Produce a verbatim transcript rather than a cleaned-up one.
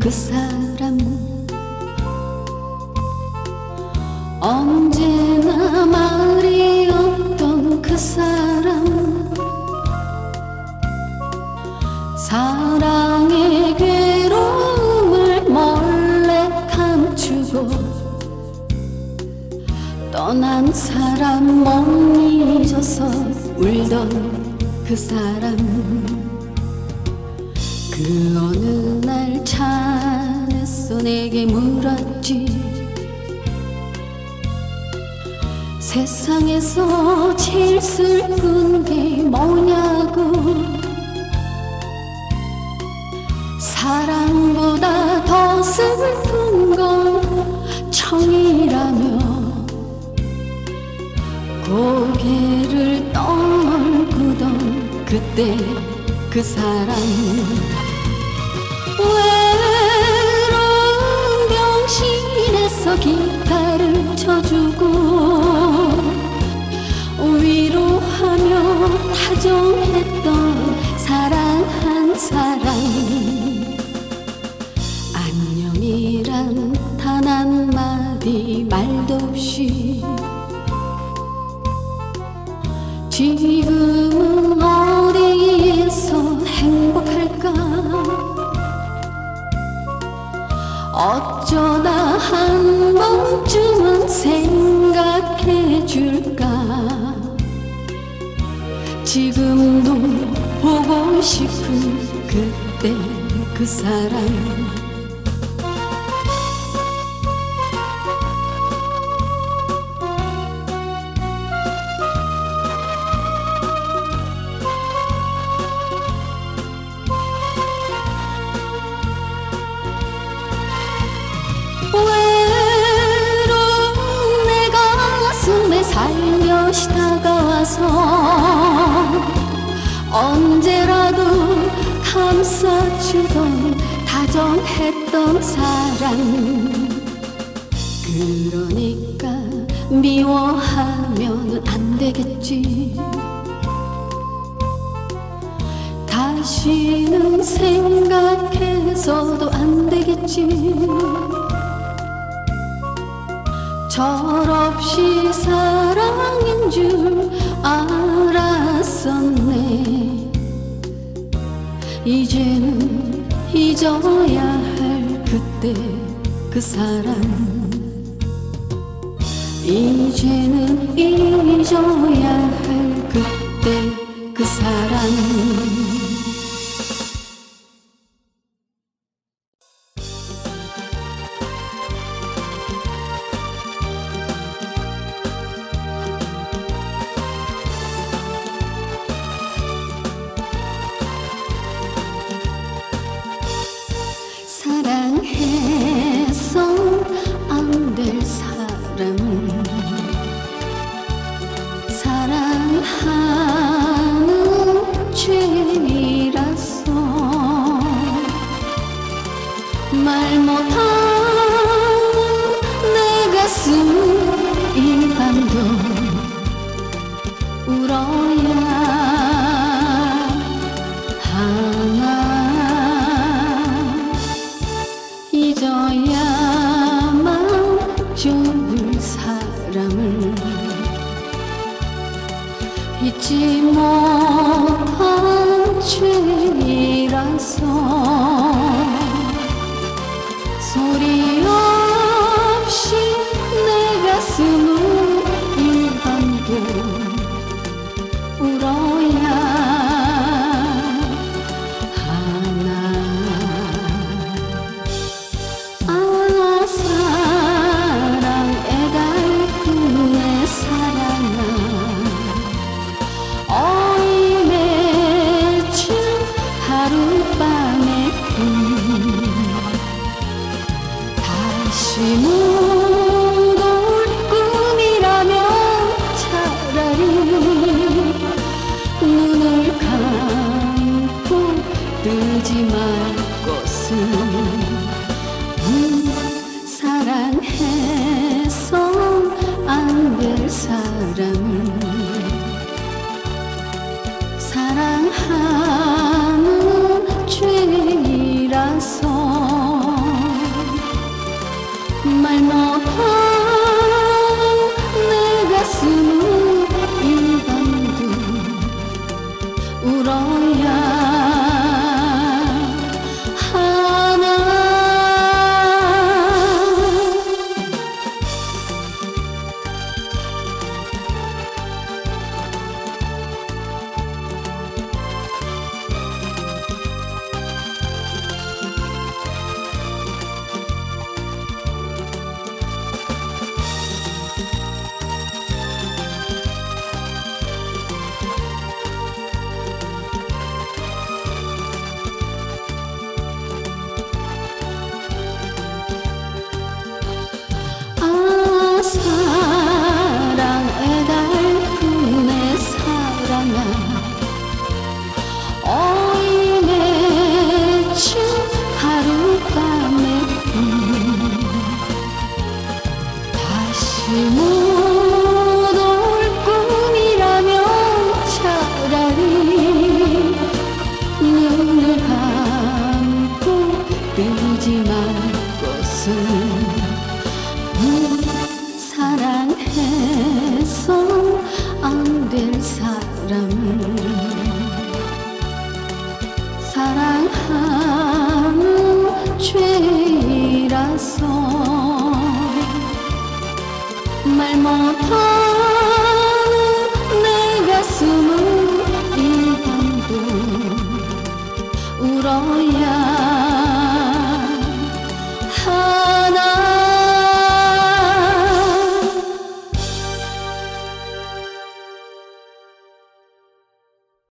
그 사람 언제나 말이 없던 그 사람 사랑의 괴로움을 몰래 감추고 떠난 사람 못 잊어서 울던 그 사람 그 어느 날 차에서 내게 물었지 세상에서 제일 슬픈 게 뭐냐고 사랑보다 더 슬픈 건 정이라며 고개를 떨구던 그때 그 사람 외로운 병실에서 기타를 쳐주고 위로하며 다정했던 사랑한 사람 안녕이란 단 한마디 말도 없이 지금은 어디에서 행복할까 어쩌다 한 번쯤은 생각해 줄까 지금도 보고 싶은 그때 그 사람 외로운 내 가슴에 살며시 다가와서 언제라도 감싸주던 다정했던 사람 그러니까 미워하면 안 되겠지 다시는 생각해서도 안 되겠지 철없이 사랑인 줄 알았었네 이제는 잊어야 할 그때 그 사람 이제는 잊어야 할 그때 그 사람 사랑해서 안 될 사람 사랑하는 죄라서 말 못하는 내 가슴 이 밤도 울어야 하나 잊어야만 좋을 사람을 잊지 못한 죄라서 소리 없이 내 가슴을 이 밤도 울어야 다시 못 올 꿈이라면 차라리 눈을 감고 뜨지 말 것을 음, 사랑해서 안 될 사람을 사랑하는 죄라서 못올 꿈이라면 차라리 눈을 감고 뜨지 말 것을. 음, 사랑해서 안 될 사람은 사랑하는 죄라서 말 못할